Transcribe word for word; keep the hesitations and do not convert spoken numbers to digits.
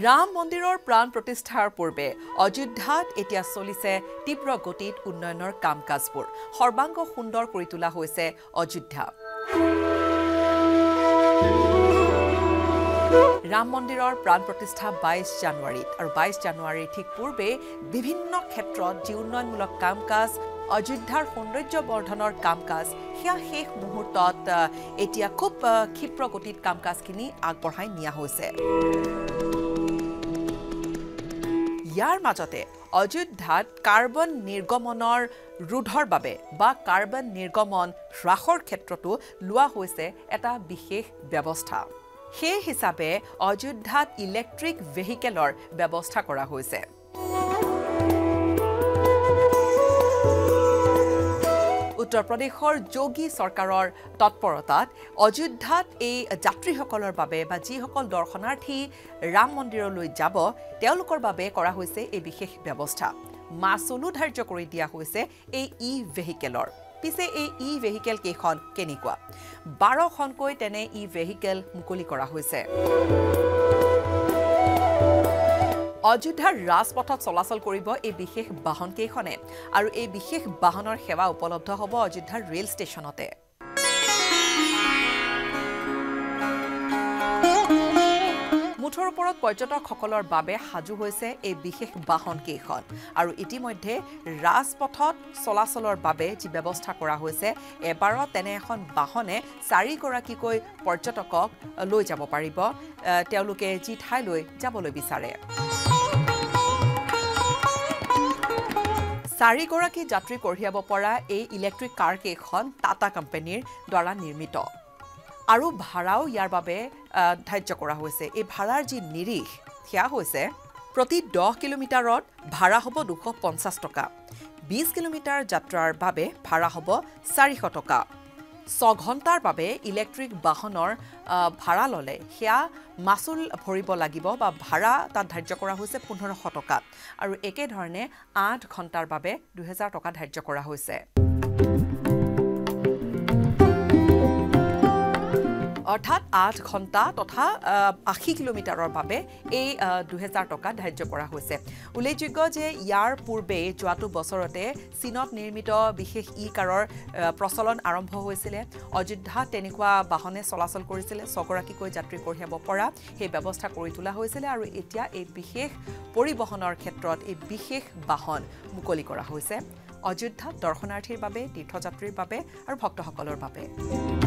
ৰাম মন্দিৰৰ প্ৰাণ প্ৰতিষ্ঠাৰ পূৰ্বে অযোধ্যাত এতিয়া চলিছে তীব্ৰ গতিত উন্নয়নৰ কাম-কাজবোৰ সৰ্বাংগ সুন্দৰ কৰি তোলা হৈছে অযোধ্যা ৰাম মন্দিৰৰ প্ৰাণ প্ৰতিষ্ঠা বাইশ জানুৱাৰীত আৰু বাইশ জানুৱাৰীৰ ঠিক পূৰ্বে বিভিন্ন ক্ষেত্ৰত যি উন্নয়নমূলক কাম-কাজ অযোধ্যাৰ সৌন্দৰ্য বৰ্ধনৰ কাম-কাজ হিয়া শেষ মুহূৰ্তত এতিয়া খুব ক্ষিপ্ৰ গতিত কাম-কাজখিনি আগবঢ়াই নিয়া হৈছে ইয়াৰ মাজতে অযোধ্যাত কাৰ্বন নিৰ্গমনৰ ৰোধৰ বাবে বা কাৰ্বন নিৰ্গমন হ্ৰাসৰ ক্ষেত্ৰতো লোৱা হৈছে এটা বিশেষ ব্যৱস্থা সেই হিচাপে অযোধ্যাত ইলেক্ট্ৰিক ভেহিকেলৰ ব্যৱস্থা কৰা হৈছে উত্তৰ প্ৰদেশৰ যোগী চৰকাৰৰ তৎপৰতাত অযোধ্যাত এই যাত্ৰীসকলৰ বাবে বা যিসকল দৰ্শনাৰ্থী ৰাম মন্দিৰলৈ যাব তেওঁলোকৰ বাবে কৰা হৈছে এই বিশেষ ব্যৱস্থা মাচুলো ধাৰ্য কৰি দিয়া হৈছে এই ই ভেহিকেলৰ পিছে এই ই ভেহিকেল কেইখন কেনেকুৱা বাৰখনকৈ তেনে ই ভেহিকেল মুকলি কৰা হৈছে অযোধ্যাৰ ৰাজপথত চলাচল কৰিব এই বিশেষ বাহন কেইখনে আৰু এই বিশেষ বাহনৰ সেৱা উপলব্ধ হ'ব অযোধ্যাৰ ৰেল ষ্টেচনতে মুঠৰ ওপৰত পৰ্যটকসকলৰ বাবে সাজু হৈছে এই বিশেষ বাহন কেইখন আৰু ইতিমধ্যে ৰাজপথত চলাচলৰ বাবে যি ব্যৱস্থা কৰা হৈছে এবাৰত তেনে এখন বাহনে চাৰিগৰাকীকৈ পৰ্যটকক লৈ যাব পাৰিব তেওঁলোকে যি ঠাইলৈ যাবলৈ বিচাৰে চাৰিগৰাকী যাত্ৰী কঢ়িয়াব পৰা এই ইলেক্ট্ৰিক কাৰ কেইখন টাটা কোম্পানীৰ দ্বাৰা নিৰ্মিত আৰু ভাড়াও ইয়াৰ বাবে ধাৰ্য কৰা হৈছে এই ভাড়াৰ যি নিৰিখ সেয়া হৈছে প্ৰতি দহ কিলোমিটাৰত ভাড়া হ'ব দুশ পঞ্চাছ টকা বিশ কিলোমিটাৰ যাত্ৰাৰ বাবে ভাড়া হ'ব চাৰিশ টকা ছঘণ্টাৰ বাবে ইলেক্ট্ৰিক বাহনৰ ভাড়া ল'লে সেয়া মাচুল ভৰিব লাগিব বা ভাড়া তাত ধাৰ্য কৰা হৈছে পোন্ধৰশ টকা আৰু একেধৰণে আঠ ঘণ্টাৰ বাবে দুহেজাৰ টকা ধাৰ্য কৰা হৈছে অৰ্থাৎ আঠ ঘণ্টা তথা আশী কিলোমিটাৰৰ বাবে এই দুহেজাৰ টকা ধাৰ্য কৰা হৈছে উল্লেখযোগ্য যে ইয়াৰ পূৰ্বে যোৱাটো বছৰতে চীনত নিৰ্মিত বিশেষ ই কাৰৰ প্ৰচলন আৰম্ভ হৈছিলে অযোধ্যাত তেনেকুৱা বাহনে চলাচল কৰিছিলে ছগৰাকীকৈ যাত্ৰী কঢ়িয়াব পৰা সেই ব্যৱস্থা কৰি তোলা হৈছিলে আৰু এতিয়া এই বিশেষ পৰিবহনৰ ক্ষেত্ৰত এই বিশেষ বাহন মুকলি কৰা হৈছে অযোধ্যাত দৰ্শনাৰ্থীৰ বাবে তীৰ্থযাত্ৰীৰ বাবে আৰু ভক্তসকলৰ বাবে